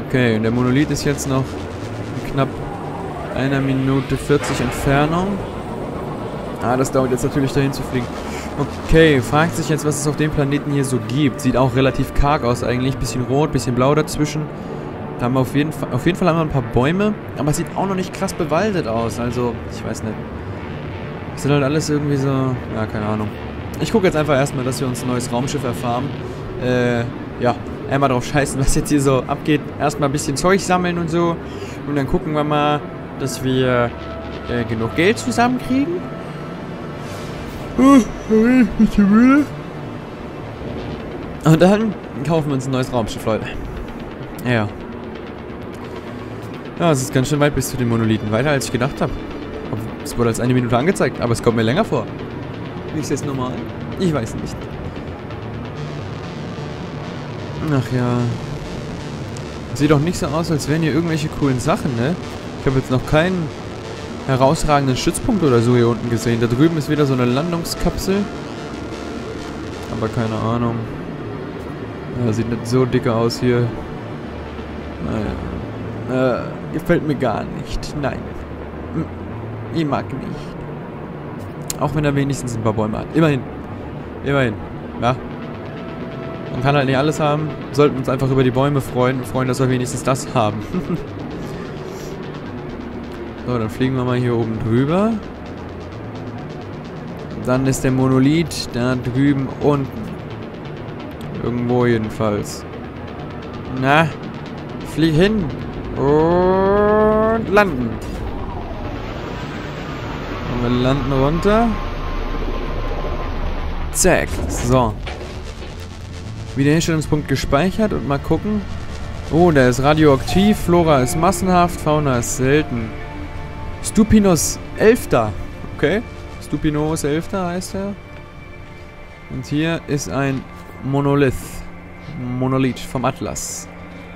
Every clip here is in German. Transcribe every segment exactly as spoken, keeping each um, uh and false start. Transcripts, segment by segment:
Okay, und der Monolith ist jetzt noch in knapp einer Minute vierzig Entfernung. Ah, das dauert jetzt natürlich dahin zu fliegen. Okay, fragt sich jetzt, was es auf dem Planeten hier so gibt. Sieht auch relativ karg aus eigentlich. Bisschen rot, bisschen blau dazwischen. Da haben wir auf jeden Fall, auf jeden Fall haben wir ein paar Bäume. Aber es sieht auch noch nicht krass bewaldet aus. Also, ich weiß nicht. Das sind halt alles irgendwie so... Ja, keine Ahnung. Ich gucke jetzt einfach erstmal, dass wir uns ein neues Raumschiff erfahren. Äh, ja. Einmal drauf scheißen, was jetzt hier so abgeht. Erstmal ein bisschen Zeug sammeln und so. Und dann gucken wir mal, dass wir äh, genug Geld zusammenkriegen. Oh, ein bisschen müde. Und dann kaufen wir uns ein neues Raumschiff, Leute. Ja. Ja, es ist ganz schön weit bis zu den Monolithen. Weiter als ich gedacht habe. Es wurde als eine Minute angezeigt, aber es kommt mir länger vor. Wie ist jetzt normal? Ich weiß nicht. Ach ja. Sieht doch nicht so aus, als wären hier irgendwelche coolen Sachen, ne? Ich habe jetzt noch keinen herausragenden Stützpunkt oder so hier unten gesehen. Da drüben ist wieder so eine Landungskapsel. Aber keine Ahnung. Ja, sieht nicht so dicke aus hier. Naja. Äh, gefällt mir gar nicht. Nein. Ich mag nicht. Auch wenn er wenigstens ein paar Bäume hat. Immerhin. Immerhin. Ja. Man kann halt nicht alles haben. Sollten uns einfach über die Bäume freuen und freuen, dass wir wenigstens das haben. So, dann fliegen wir mal hier oben drüber. Dann ist der Monolith da drüben unten. Irgendwo jedenfalls. Na, flieg hin und landen. Und wir landen runter. Zack. So. Wiederherstellungspunkt gespeichert und mal gucken. Oh, der ist radioaktiv. Flora ist massenhaft. Fauna ist selten. Stupinos Elfter. Okay. Stupinos Elfter heißt er. Und hier ist ein Monolith. Monolith vom Atlas.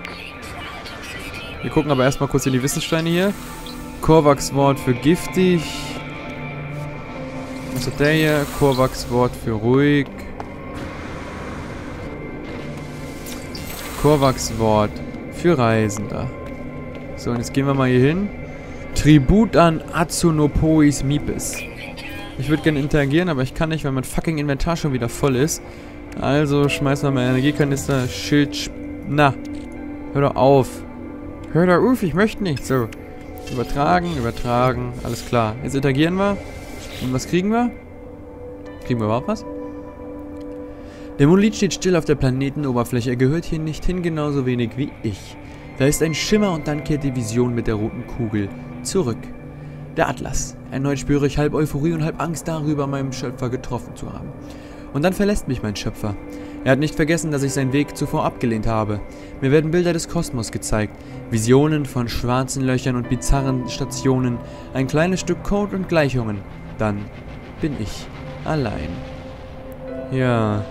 Wir gucken aber erstmal kurz in die Wissenssteine hier. Korvax-Wort für giftig. Was hat der hier? Korvax-Wort für ruhig. Korvax-Wort für Reisender. So, und jetzt gehen wir mal hier hin. Tribut an Azunopois Mipis. Ich würde gerne interagieren, aber ich kann nicht, weil mein fucking Inventar schon wieder voll ist. Also schmeißen wir mal Energiekanister, Schild... Na, hör doch auf. Hör doch auf, ich möchte nicht. So, übertragen, übertragen, alles klar. Jetzt interagieren wir. Und was kriegen wir? Kriegen wir überhaupt was? Der Monolith steht still auf der Planetenoberfläche. Er gehört hier nicht hin, genauso wenig wie ich. Da ist ein Schimmer und dann kehrt die Vision mit der roten Kugel zurück. Der Atlas. Erneut spüre ich halb Euphorie und halb Angst darüber, meinen Schöpfer getroffen zu haben. Und dann verlässt mich mein Schöpfer. Er hat nicht vergessen, dass ich seinen Weg zuvor abgelehnt habe. Mir werden Bilder des Kosmos gezeigt. Visionen von schwarzen Löchern und bizarren Stationen. Ein kleines Stück Code und Gleichungen. Dann bin ich allein. Ja...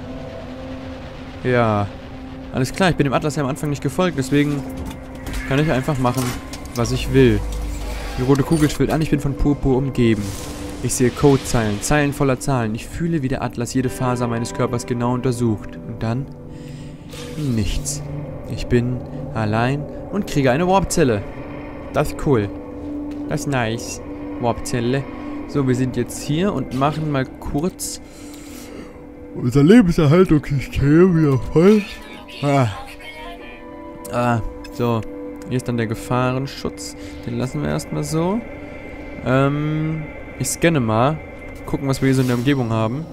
Ja, alles klar, ich bin dem Atlas ja am Anfang nicht gefolgt, deswegen kann ich einfach machen, was ich will. Die rote Kugel schwillt an, ich bin von Purpur umgeben. Ich sehe Codezeilen, Zeilen voller Zahlen. Ich fühle, wie der Atlas jede Faser meines Körpers genau untersucht. Und dann nichts. Ich bin allein und kriege eine Warpzelle. Das ist cool. Das ist nice. Warpzelle. So, wir sind jetzt hier und machen mal kurz... Unser Lebenserhaltungssystem wieder voll. Ah. Ah, so. Hier ist dann der Gefahrenschutz. Den lassen wir erstmal so. Ähm, ich scanne mal. Gucken, was wir hier so in der Umgebung haben.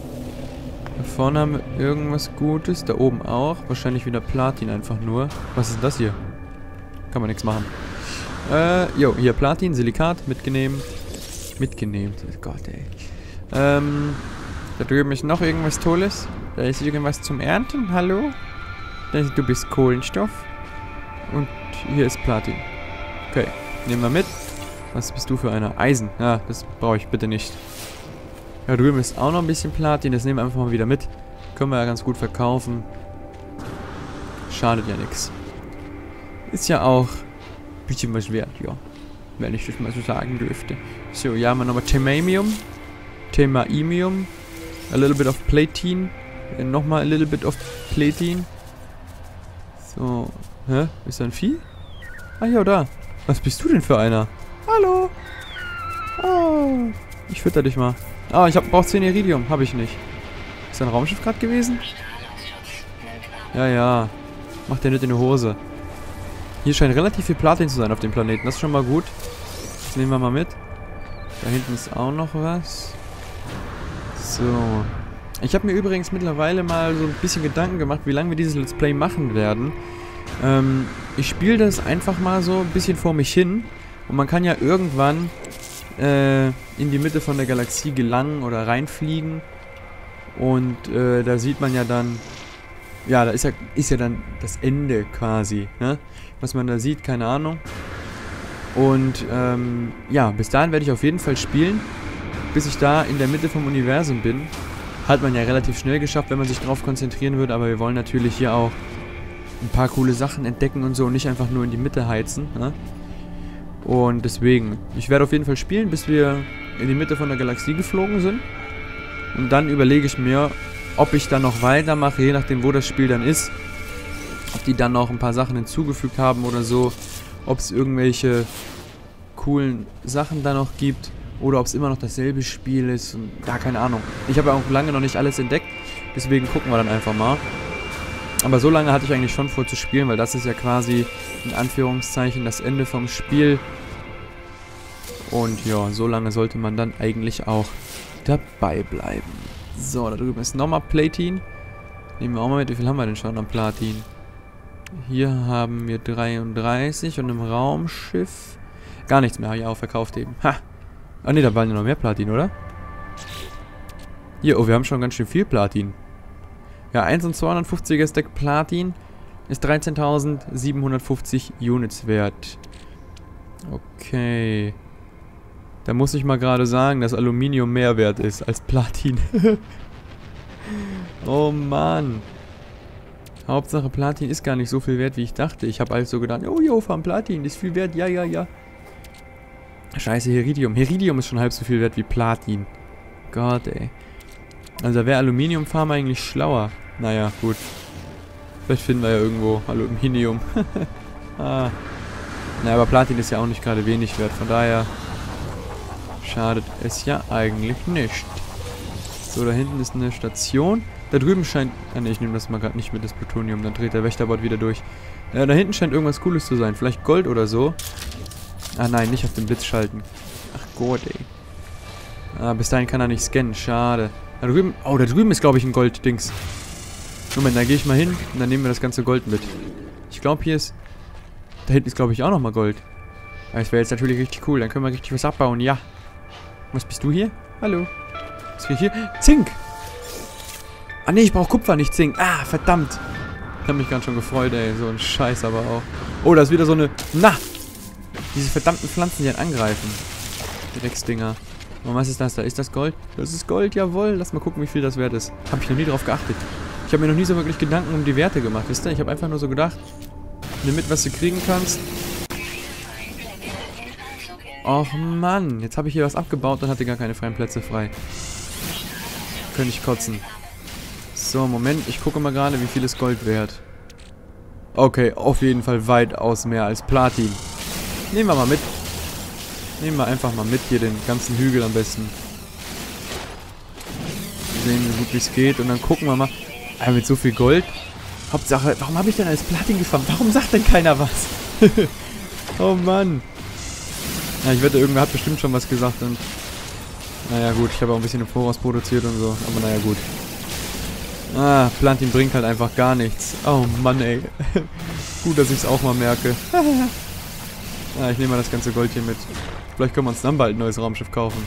Da vorne haben wir irgendwas Gutes. Da oben auch. Wahrscheinlich wieder Platin einfach nur. Was ist das hier? Kann man nichts machen. Äh, jo, hier Platin, Silikat, mitgenehmen. Mitgenehmen. Oh Gott, ey. Ähm... Da drüben ist noch irgendwas Tolles. Da ist irgendwas zum Ernten. Hallo? Das, du bist Kohlenstoff. Und hier ist Platin. Okay, nehmen wir mit. Was bist du für einer? Eisen. Ja, das brauche ich bitte nicht. Da drüben ist auch noch ein bisschen Platin. Das nehmen wir einfach mal wieder mit. Können wir ja ganz gut verkaufen. Schadet ja nichts. Ist ja auch ein bisschen was wert, ja. Wenn ich das mal so sagen dürfte. So, hier haben wir nochmal Themamium. Themaimium. A little bit of Platin. Nochmal a little bit of Platin. So. Hä? Ist da ein Vieh? Ah, ja, da. Was bist du denn für einer? Hallo. Oh. Ich fütter dich mal. Ah, ich hab, brauch zehn Iridium. Hab ich nicht. Ist da ein Raumschiff gerade gewesen? Ja, ja. Macht der nicht in die Hose. Hier scheint relativ viel Platin zu sein auf dem Planeten. Das ist schon mal gut. Das nehmen wir mal mit. Da hinten ist auch noch was. So. Ich habe mir übrigens mittlerweile mal so ein bisschen Gedanken gemacht, wie lange wir dieses Let's Play machen werden. Ähm, ich spiele das einfach mal so ein bisschen vor mich hin. Und man kann ja irgendwann äh, in die Mitte von der Galaxie gelangen oder reinfliegen. Und äh, da sieht man ja dann... Ja, da ist ja, ist ja dann das Ende quasi, ne? Was man da sieht, keine Ahnung. Und, ähm, ja, bis dahin werde ich auf jeden Fall spielen, bis ich da in der Mitte vom Universum bin. Hat man ja relativ schnell geschafft, wenn man sich drauf konzentrieren würde, aber wir wollen natürlich hier auch ein paar coole Sachen entdecken und so und nicht einfach nur in die Mitte heizen, ne? Und deswegen, ich werde auf jeden Fall spielen, bis wir in die Mitte von der Galaxie geflogen sind. Und dann überlege ich mir, ob ich dann noch weitermache, je nachdem, wo das Spiel dann ist. Ob die dann noch ein paar Sachen hinzugefügt haben oder so. Ob es irgendwelche coolen Sachen da noch gibt. Oder ob es immer noch dasselbe Spiel ist. Und, ja, keine Ahnung. Ich habe ja auch lange noch nicht alles entdeckt. Deswegen gucken wir dann einfach mal. Aber so lange hatte ich eigentlich schon vor zu spielen, weil das ist ja quasi in Anführungszeichen das Ende vom Spiel. Und ja, so lange sollte man dann eigentlich auch dabei bleiben. So, da drüben ist nochmal Platin. Nehmen wir auch mal mit. Wie viel haben wir denn schon an Platin? Hier haben wir dreiunddreißig und im Raumschiff gar nichts mehr. Ja, auch verkauft eben. Ha! Ah ne, da waren ja noch mehr Platin, oder? Hier, oh, wir haben schon ganz schön viel Platin. Ja, eins und zweihundertfünfziger Stack Platin ist dreizehntausendsiebenhundertfünfzig Units wert. Okay. Da muss ich mal gerade sagen, dass Aluminium mehr wert ist als Platin. Oh Mann. Hauptsache Platin ist gar nicht so viel wert, wie ich dachte. Ich habe alles so gedacht, oh jo, vom Platin ist viel wert, ja, ja, ja. Scheiße, Heridium. Heridium ist schon halb so viel wert wie Platin. Gott, ey. Also da wäre Aluminiumfarm eigentlich schlauer. Naja, gut. Vielleicht finden wir ja irgendwo Aluminium. ah. Naja, aber Platin ist ja auch nicht gerade wenig wert, von daher... Schadet es ja eigentlich nicht. So, da hinten ist eine Station. Da drüben scheint... Ah ne, ich nehme das mal gerade nicht mit, das Plutonium. Dann dreht der Wächterbot wieder durch. Ja, da hinten scheint irgendwas Cooles zu sein. Vielleicht Gold oder so. Ah nein, nicht auf den Blitz schalten. Ach Gott, ey. Ah, bis dahin kann er nicht scannen. Schade. Da drüben... Oh, da drüben ist, glaube ich, ein Gold-Dings. Moment, da gehe ich mal hin und dann nehmen wir das ganze Gold mit. Ich glaube, hier ist... Da hinten ist, glaube ich, auch nochmal Gold. Das wäre jetzt natürlich richtig cool. Dann können wir richtig was abbauen. Ja. Was bist du hier? Hallo. Was krieg ich hier? Zink! Ah ne, ich brauche Kupfer, nicht Zink. Ah, verdammt. Ich habe mich ganz schon gefreut, ey. So ein Scheiß aber auch. Oh, da ist wieder so eine... Na! Diese verdammten Pflanzen, die einen angreifen. Die Drecksdinger. Und was ist das da? Ist das Gold? Das ist Gold, jawohl. Lass mal gucken, wie viel das wert ist. Habe ich noch nie drauf geachtet. Ich habe mir noch nie so wirklich Gedanken um die Werte gemacht, wisst ihr? Ich habe einfach nur so gedacht, nimm mit, was du kriegen kannst. Och Mann, jetzt habe ich hier was abgebaut und hatte gar keine freien Plätze frei. Könnte ich kotzen. So, Moment, ich gucke mal gerade, wie viel ist Gold wert. Okay, auf jeden Fall weitaus mehr als Platin. Nehmen wir mal mit. Nehmen wir einfach mal mit hier den ganzen Hügel am besten. Sehen, wie gut wie es geht und dann gucken wir mal. Ah, mit so viel Gold. Hauptsache, warum habe ich denn als Platin gefarmt? Warum sagt denn keiner was? Oh Mann. Ja, ich wette, irgendwer hat bestimmt schon was gesagt und... Naja gut, ich habe auch ein bisschen im Voraus produziert und so, aber naja gut. Ah, Platin bringt halt einfach gar nichts. Oh Mann, ey. Gut, dass ich es auch mal merke. Ah, ich nehme mal das ganze Gold hier mit. Vielleicht können wir uns dann bald ein neues Raumschiff kaufen.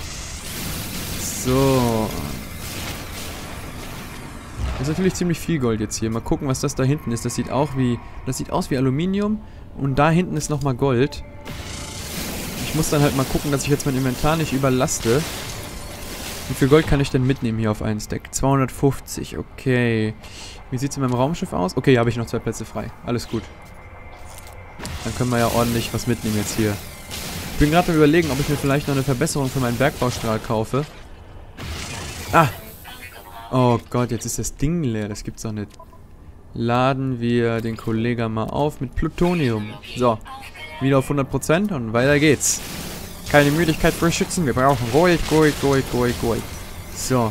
So. Das ist natürlich ziemlich viel Gold jetzt hier. Mal gucken, was das da hinten ist. Das sieht auch wie... Das sieht aus wie Aluminium. Und da hinten ist nochmal Gold. Ich muss dann halt mal gucken, dass ich jetzt mein Inventar nicht überlaste. Wie viel Gold kann ich denn mitnehmen hier auf einen Stack? zweihundertfünfzig, okay. Wie sieht es in meinem Raumschiff aus? Okay, hier habe ich noch zwei Plätze frei. Alles gut. Dann können wir ja ordentlich was mitnehmen jetzt hier. Ich bin gerade am Überlegen, ob ich mir vielleicht noch eine Verbesserung für meinen Bergbaustrahl kaufe. Ah! Oh Gott, jetzt ist das Ding leer. Das gibt's doch nicht. laden wir den Kollegen mal auf mit Plutonium. So, wieder auf hundert Prozent und weiter geht's. Keine Müdigkeit für Schützen, wir brauchen Gold, Gold, Gold, Gold, Gold. So.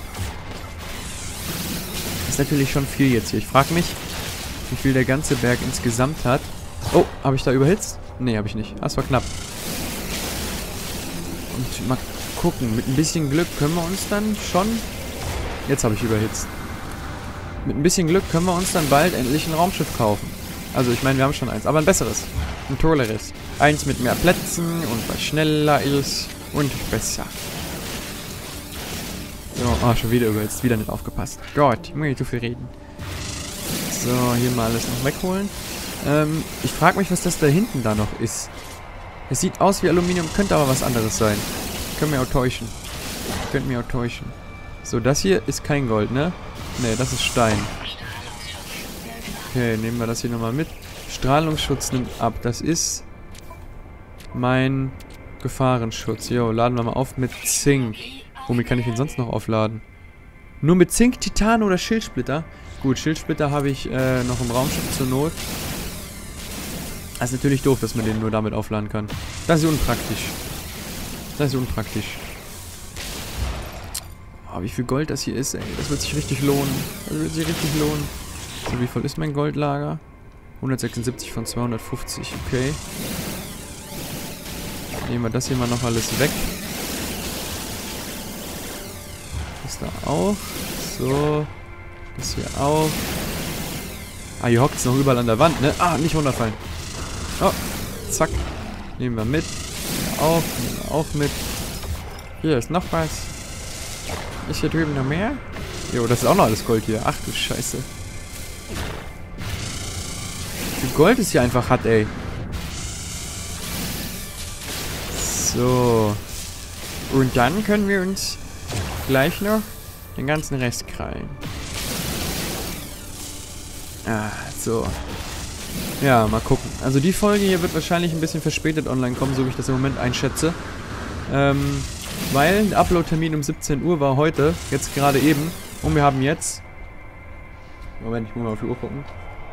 Ist natürlich schon viel jetzt hier. Ich frage mich, wie viel der ganze Berg insgesamt hat. Oh, habe ich da überhitzt? Nee, habe ich nicht. Das war knapp. Und mal gucken, mit ein bisschen Glück können wir uns dann schon... Jetzt habe ich überhitzt. Mit ein bisschen Glück können wir uns dann bald endlich ein Raumschiff kaufen. Also ich meine, wir haben schon eins, aber ein besseres. Ein tolleres. Eins mit mehr Plätzen und was schneller ist und besser. So, oh, schon wieder überhitzt. Wieder nicht aufgepasst. Gott, ich muss nicht zu viel reden. So, hier mal alles noch wegholen. Ähm, ich frage mich, was das da hinten da noch ist. Es sieht aus wie Aluminium, könnte aber was anderes sein. Können wir auch täuschen. Könnten wir auch täuschen. So, das hier ist kein Gold, ne? Ne, das ist Stein. Okay, nehmen wir das hier nochmal mit. Strahlungsschutz nimmt ab. Das ist mein Gefahrenschutz. Jo, laden wir mal auf mit Zink. Womit kann ich ihn sonst noch aufladen? Nur mit Zink, Titan oder Schildsplitter? Gut, Schildsplitter habe ich äh, noch im Raumschiff zur Not. Das ist natürlich doof, dass man den nur damit aufladen kann. Das ist unpraktisch. Das ist unpraktisch. Oh, wie viel Gold das hier ist, ey. Das wird sich richtig lohnen. Das wird sich richtig lohnen. So, wie voll ist mein Goldlager? hundertsechsundsiebzig von zweihundertfünfzig, okay. Nehmen wir das hier mal noch alles weg. Das da auch. So. Das hier auch. Ah, hier hockt es noch überall an der Wand, ne? Ah, nicht runterfallen. Oh, zack. Nehmen wir mit. Hier auch. Nehmen wir auch mit. Hier ist noch was. Ist hier drüben noch mehr? Jo, das ist auch noch alles Gold hier. Ach du Scheiße. Wie viel Gold es hier einfach hat, ey. So. Und dann können wir uns gleich noch den ganzen Rest krallen. Ah, so. Ja, mal gucken. Also die Folge hier wird wahrscheinlich ein bisschen verspätet online kommen, so wie ich das im Moment einschätze. Ähm, weil der Upload-Termin um siebzehn Uhr war heute, jetzt gerade eben. Und wir haben jetzt... Moment, ich muss mal auf die Uhr gucken.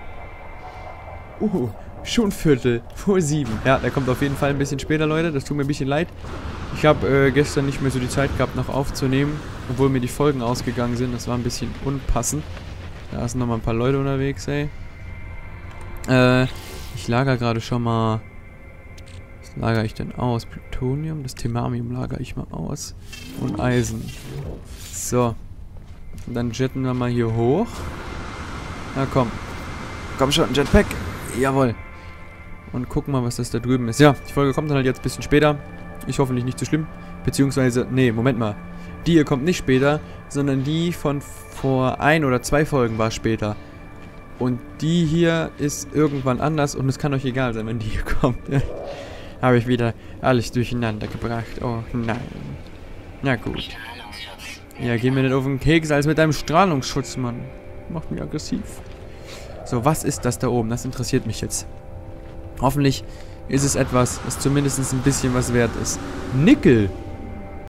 Uh, schon Viertel vor sieben. Ja, der kommt auf jeden Fall ein bisschen später, Leute. Das tut mir ein bisschen leid. Ich habe äh, gestern nicht mehr so die Zeit gehabt, noch aufzunehmen. Obwohl mir die Folgen ausgegangen sind. Das war ein bisschen unpassend. Da sind nochmal ein paar Leute unterwegs, ey. Äh, ich lager gerade schon mal... Was lagere ich denn aus? Plutonium? Das Themamium lagere ich mal aus. Und Eisen. So. Und dann jetten wir mal hier hoch. Na komm. Komm schon, Jetpack. Jawohl. Und gucken mal, was das da drüben ist. Ja, die Folge kommt dann halt jetzt ein bisschen später. Ist hoffentlich nicht zu schlimm. Beziehungsweise, nee, Moment mal. Die hier kommt nicht später, sondern die von vor ein oder zwei Folgen war später. Und die hier ist irgendwann anders und es kann euch egal sein, wenn die hier kommt. Habe ich wieder alles durcheinander gebracht. Oh nein. Na gut. Ja, geh mir nicht auf den Keks als mit deinem Strahlungsschutz, Mann. Macht mich aggressiv. So, was ist das da oben? Das interessiert mich jetzt. Hoffentlich ist es etwas, was zumindest ein bisschen was wert ist. Nickel!